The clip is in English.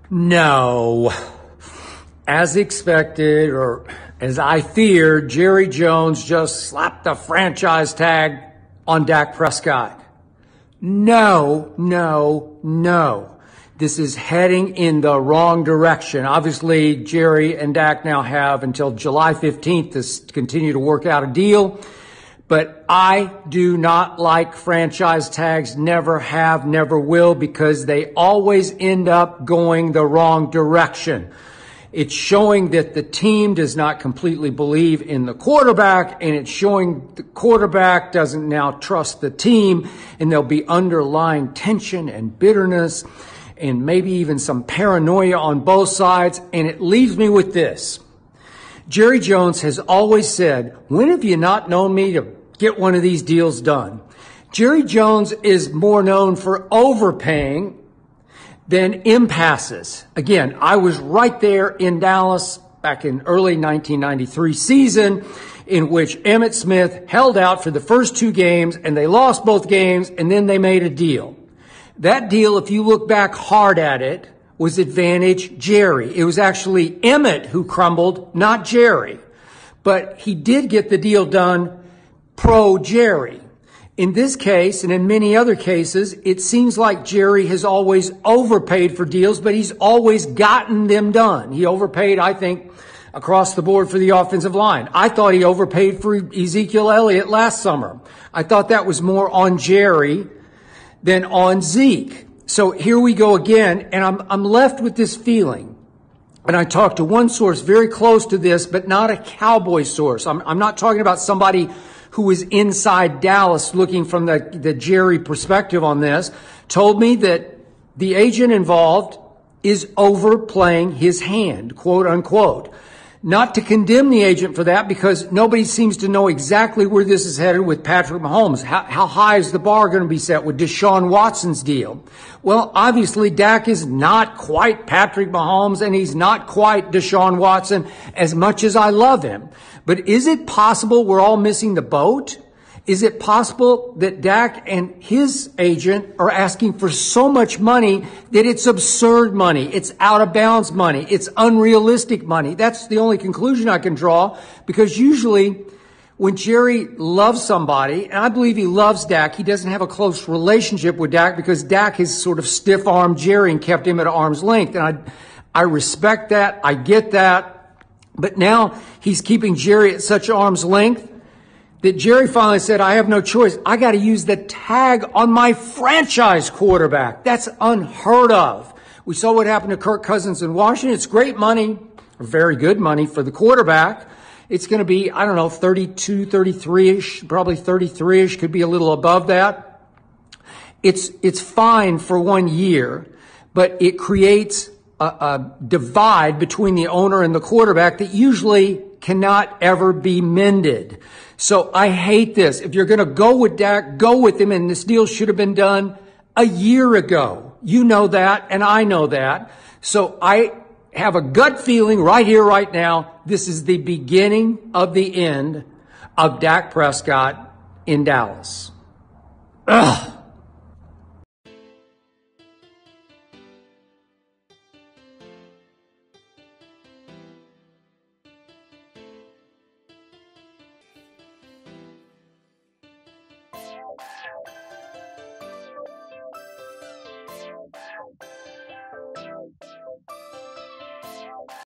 No. As expected, or as I feared, Jerry Jones just slapped the franchise tag on Dak Prescott. No. This is heading in the wrong direction. Obviously, Jerry and Dak now have until July 15th to continue to work out a deal. But I do not like franchise tags, never have, never will, because they always end up going the wrong direction. It's showing that the team does not completely believe in the quarterback, and it's showing the quarterback doesn't now trust the team, and there'll be underlying tension and bitterness and maybe even some paranoia on both sides. And it leaves me with this. Jerry Jones has always said, when have you not known me to get one of these deals done? Jerry Jones is more known for overpaying than impasses. Again, I was right there in Dallas back in early 1993 season in which Emmitt Smith held out for the first two games and they lost both games and then they made a deal. That deal, if you look back hard at it, was advantage Jerry. It was actually Emmitt who crumbled, not Jerry. But he did get the deal done pro Jerry. In this case, and in many other cases, it seems like Jerry has always overpaid for deals, but he's always gotten them done. He overpaid, I think, across the board for the offensive line. I thought he overpaid for Ezekiel Elliott last summer. I thought that was more on Jerry than on Zeke. So here we go again, and I'm left with this feeling. And I talked to one source very close to this, but not a Cowboy source. I'm not talking about somebody who was inside Dallas looking from the Jerry perspective on this, told me that the agent involved is overplaying his hand, quote unquote. Not to condemn the agent for that, because nobody seems to know exactly where this is headed with Patrick Mahomes. How high is the bar going to be set with Deshaun Watson's deal? Well, obviously Dak is not quite Patrick Mahomes and he's not quite Deshaun Watson, as much as I love him. But is it possible we're all missing the boat? Is it possible that Dak and his agent are asking for so much money that it's absurd money, it's out of bounds money, it's unrealistic money? That's the only conclusion I can draw, because usually when Jerry loves somebody, and I believe he loves Dak, he doesn't have a close relationship with Dak because Dak has sort of stiff-armed Jerry and kept him at arm's length. And I respect that, I get that, but now he's keeping Jerry at such arm's length that Jerry finally said, I have no choice. I got to use the tag on my franchise quarterback. That's unheard of. We saw what happened to Kirk Cousins in Washington. It's great money, or very good money for the quarterback. It's going to be, 32, 33-ish, probably 33-ish, could be a little above that. It's fine for 1 year, but it creates a divide between the owner and the quarterback that usually cannot ever be mended. So I hate this. If you're going to go with Dak, go with him. And this deal should have been done a year ago. You know that, and I know that. So I have a gut feeling right here, right now, this is the beginning of the end of Dak Prescott in Dallas. Ugh.